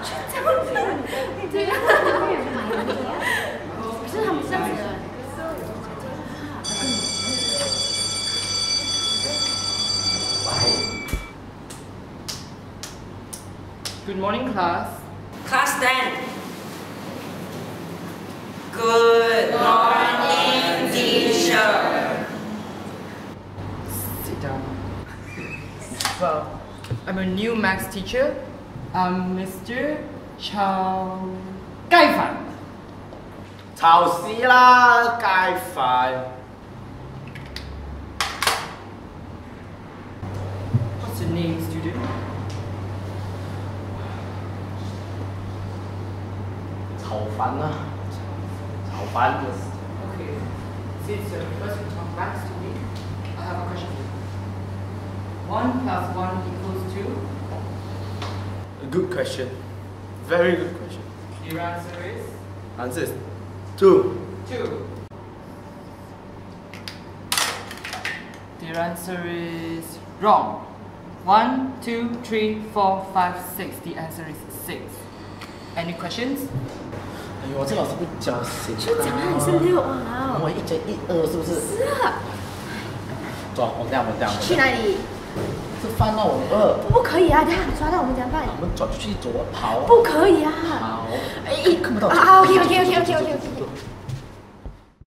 对呀，可是他们是这样子的。 Good morning, class. Class 10. Good morning, teacher. Sit down. Well, I'm a new maths teacher. I'm Mr. Chow Gai Fan. 吵死啦，街飯。 What's your name, student? 炒飯啦，炒飯。 Okay. Since you're the first to talk maths to me, I have a question for you. 1 plus 1 equals 2. A good question. Very good question. Your answer is Answer is 2. 2. Your answer is wrong. 1, 2, 3, 4, 5, 6. The answer is 6. Any questions? 哎呦，这老师不教谁？ 就讲了你是6啊。 我1加1 2是不是？ 是啊。 走，我们这样。 去哪里？ 吃饭啊，我们饿。 不可以啊，等下你抓到我们怎么办？ 我们走就去走啊，跑。 不可以啊。 好。 哎， 看不到。 啊，OK。